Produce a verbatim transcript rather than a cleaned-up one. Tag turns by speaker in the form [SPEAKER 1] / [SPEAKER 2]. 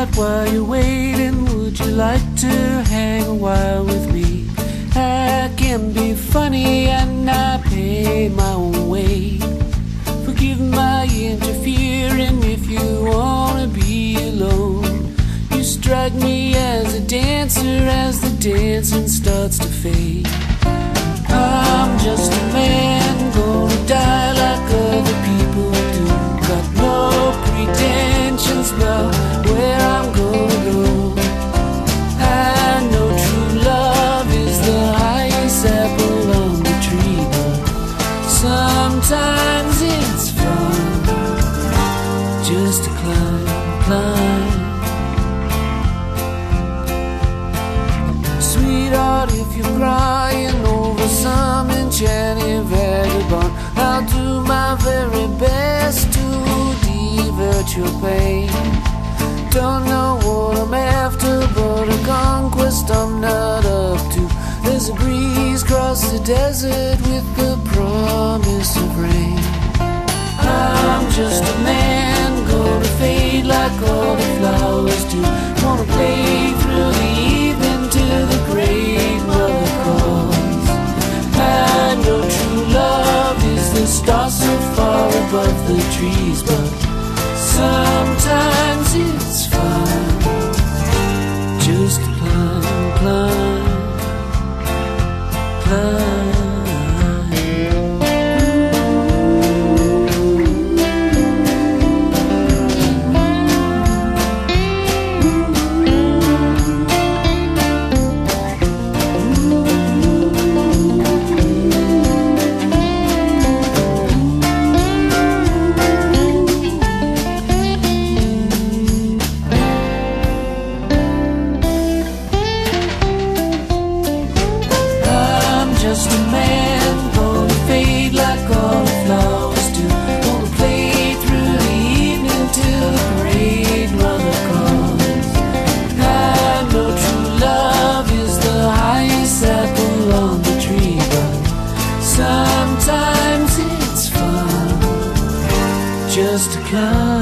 [SPEAKER 1] But while you're waiting, would you like to hang a while with me? I can be funny and I pay my own way. Forgive my interfering if you wanna be alone. You strike me as a dancer as the dancing starts to fade. I'm just a man, gonna die like other people do. Got no pretensions about where I'm gonna go. I know true love is the highest apple on the tree, but sometimes it's fun just to climb, climb. Sweetheart, if you're crying over some enchanted vagabond, I'll do my very best to divert your pain. Don't know what I'm after, but a conquest I'm not up to. There's a breeze across the desert with the promise of rain. I'm just a man, gonna fade like all the flowers do. Wanna play through the evening till the great mother calls. I know true love is the star so far above the trees, but sometimes it's fun just to climb, climb, climb. Just a man, gonna fade like all the flowers do. Gonna play through the evening till the great mother calls. I know true love is the highest apple on the tree, but sometimes it's fun just to climb.